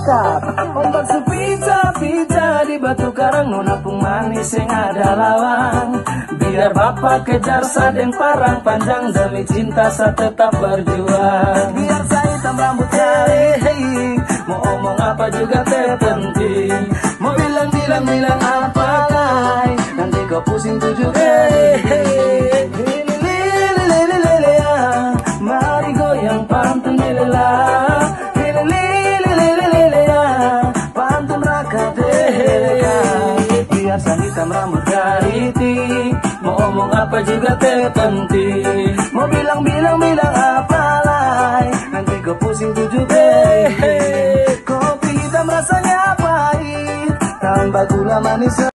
cakap. Ombak sepita-pita di batu karang, nona pung manis yang ada lawang. Biar bapak kejar sadeng parang panjang, demi cinta saya tetap berjuang. Biar saya hitam rambut kering, mau omong apa juga terpenting. Mau bilang apa lagi, nanti kau pusing tujuh kali. Mari goyang pantun lila, pantun raka deka. Biar sang hitam rambut keriting, mau omong apa juga terpenting. Mau bilang apa lagi, nanti kau pusing tujuh kali. Kopi hitam rasanya pahit, tambah gula manis.